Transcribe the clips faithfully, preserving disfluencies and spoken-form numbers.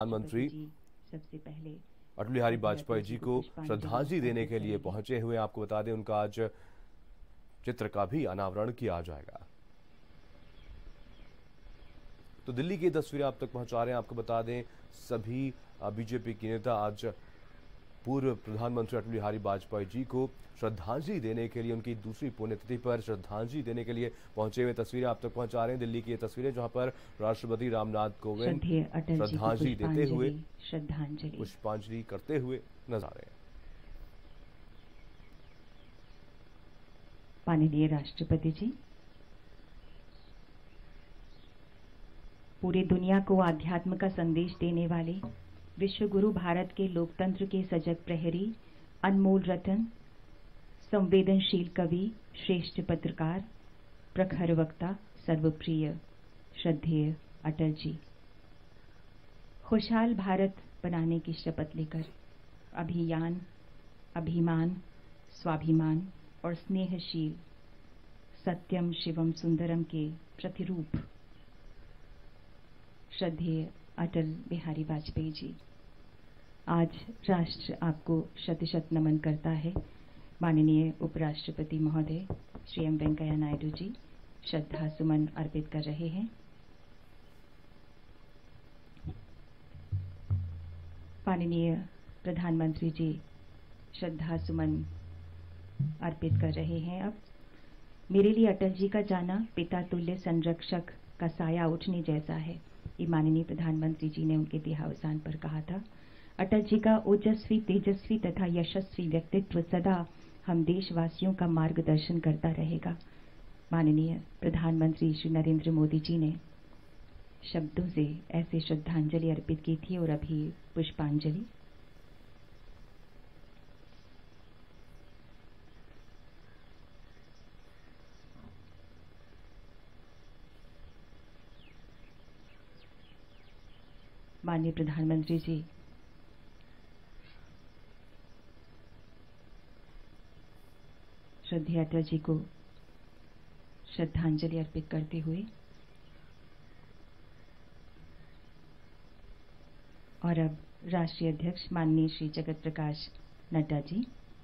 प्रधानमंत्री सबसे पहले अटल बिहारी वाजपेयी जी को श्रद्धांजलि देने के लिए पहुंचे हुए। आपको बता दें उनका आज चित्र का भी अनावरण किया जाएगा। तो दिल्ली की तस्वीरें आप तक पहुंचा रहे हैं। आपको बता दें सभी बीजेपी के नेता आज पूर्व प्रधानमंत्री अटल बिहारी वाजपेयी जी को श्रद्धांजलि देने के लिए, उनकी दूसरी पुण्यतिथि पर श्रद्धांजलि देने के लिए पहुंचे हुए। तस्वीरें आप तक पहुंचा रहे हैं दिल्ली की ये तस्वीरें, जहां पर राष्ट्रपति रामनाथ कोविंद श्रद्धांजलि देते हुए, श्रद्धांजलि पुष्पांजलि करते हुए नजर आ रहे हैं। माननीय राष्ट्रपति जी, पूरी दुनिया को आध्यात्म का संदेश देने वाले विश्व गुरु, भारत के लोकतंत्र के सजग प्रहरी, अनमोल रतन, संवेदनशील कवि, श्रेष्ठ पत्रकार, प्रखर वक्ता, सर्वप्रिय श्रद्धेय अटल जी, खुशहाल भारत बनाने की शपथ लेकर अभियान, अभिमान, स्वाभिमान और स्नेहशील सत्यम शिवम सुंदरम के प्रतिरूप श्रद्धेय अटल बिहारी वाजपेयी जी, आज राष्ट्र आपको शत शत नमन करता है। माननीय उपराष्ट्रपति महोदय श्री एम वेंकैया नायडू जी श्रद्धा सुमन अर्पित कर रहे हैं। माननीय प्रधानमंत्री जी श्रद्धा सुमन अर्पित कर रहे हैं। अब मेरे लिए अटल जी का जाना पिता तुल्य संरक्षक का साया उठने जैसा है, ये माननीय प्रधानमंत्री जी ने उनके देहावसान पर कहा था। अटल जी का ओजस्वी, तेजस्वी तथा यशस्वी व्यक्तित्व सदा हम देशवासियों का मार्गदर्शन करता रहेगा। माननीय प्रधानमंत्री श्री नरेंद्र मोदी जी ने शब्दों से ऐसे श्रद्धांजलि अर्पित की थी और अभी पुष्पांजलि। माननीय प्रधानमंत्री जी श्रद्धेय अटल जी को श्रद्धांजलि अर्पित करते हुए और अब राष्ट्रीय अध्यक्ष माननीय श्री जगत प्रकाश नड्डा जी,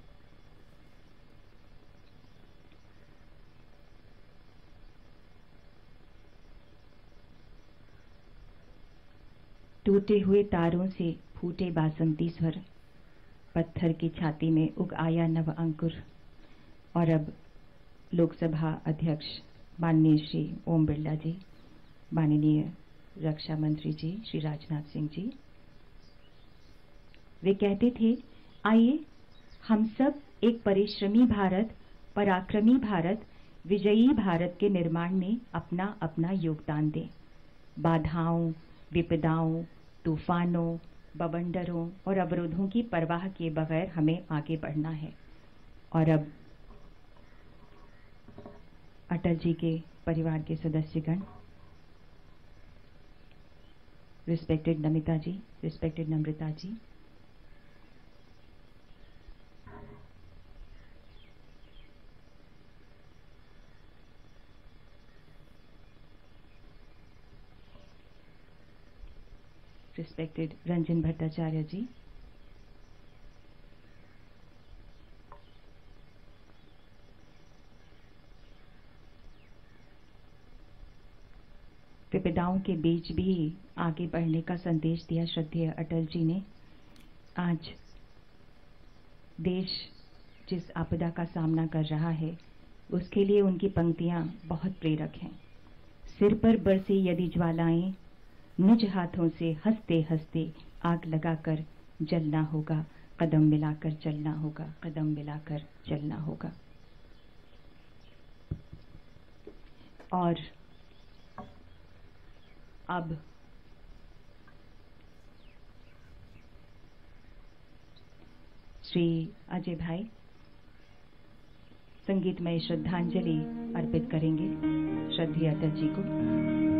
टूटे हुए तारों से फूटे बासंती स्वर, पत्थर की छाती में उग आया नव अंकुर। और अब लोकसभा अध्यक्ष माननीय श्री ओम बिरला जी, माननीय रक्षा मंत्री जी श्री राजनाथ सिंह जी, वे कहते थे आइए हम सब एक परिश्रमी भारत, पराक्रमी भारत, विजयी भारत के निर्माण में अपना अपना योगदान दें। बाधाओं, विपदाओं, तूफानों, बवंडरों और अवरोधों की परवाह किए बगैर हमें आगे बढ़ना है। और अब अटल जी के परिवार के सदस्यगण, respected Namita ji, respected Namrata ji, respected Ranjan Bhattacharya ji, विपदाओं के बीच भी आगे बढ़ने का संदेश दिया श्रद्धेय अटल जी ने। आज देश जिस आपदा का सामना कर रहा है उसके लिए उनकी पंक्तियां बहुत प्रेरक हैं। सिर पर बरसे यदि ज्वालाएं, निज हाथों से हंसते हंसते आग लगाकर जलना होगा, कदम मिलाकर चलना होगा, कदम मिलाकर चलना होगा। और अब श्री अजय भाई संगीतमय श्रद्धांजलि अर्पित करेंगे श्रद्धेय अटल जी को।